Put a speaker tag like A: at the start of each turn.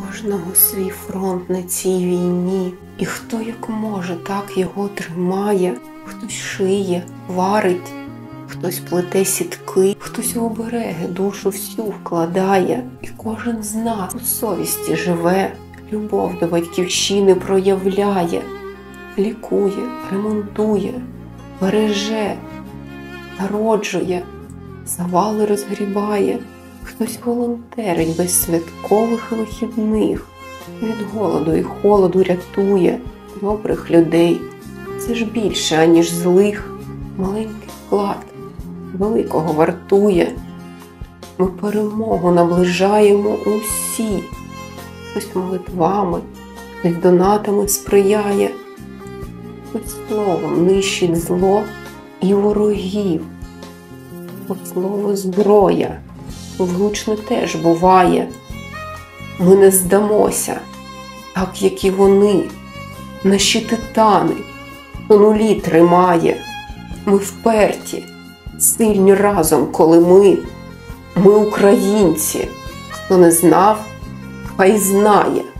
A: кожного свій фронт на цій війні. І хто як може, так його тримає. Хтось шиє, варить, хтось плете сітки, хтось в обереги душу всю вкладає. І кожен з нас у совісті живе, любов до батьківщини проявляє, лікує, ремонтує, береже, народжує, завали розгрібає. Хтось волонтерить без святкових вихідних, від голоду і холоду рятує добрих людей. Це ж більше, аніж злих. Маленький вклад великого вартує. Ми перемогу наближаємо усі. Хтось молитвами, хтось донатами сприяє, хтось словом нищить зло і ворогів. Бо слово зброя, влучне теж буває. Ми не здамося, так як і вони, наші титани, хто нулі тримає. Ми вперті, сильні разом, коли ми українці. Хто не знав, хай знає.